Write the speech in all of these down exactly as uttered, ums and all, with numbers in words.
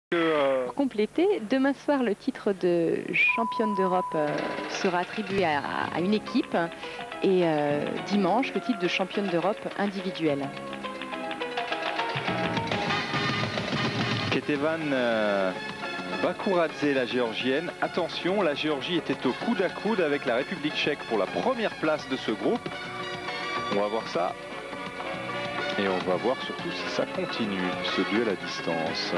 Pour compléter, demain soir, le titre de championne d'Europe euh, sera attribué à, à une équipe et euh, dimanche, le titre de championne d'Europe individuelle. Ketevan euh, Bakuradze, la géorgienne. Attention, la Géorgie était au coude à coude avec la République tchèque pour la première place de ce groupe. On va voir ça. Et on va voir surtout si ça continue, ce duel à distance.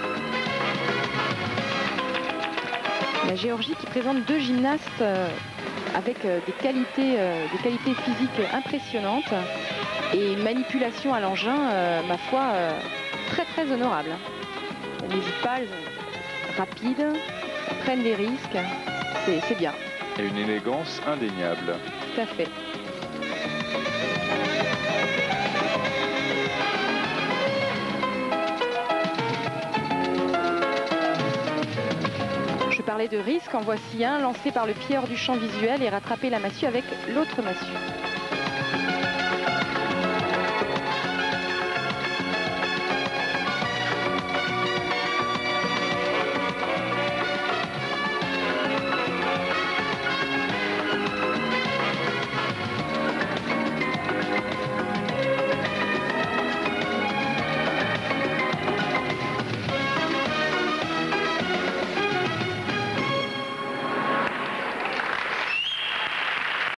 La Géorgie qui présente deux gymnastes euh, avec euh, des, qualités, euh, des qualités physiques impressionnantes et une manipulation à l'engin, euh, ma foi, euh, très très honorable. Elles n'hésitent pas, elles sont rapides, elles prennent des risques, c'est bien. Et une élégance indéniable. Tout à fait. Je parlais de risque, en voici un lancé par le pied hors du champ visuel et rattrapé la massue avec l'autre massue.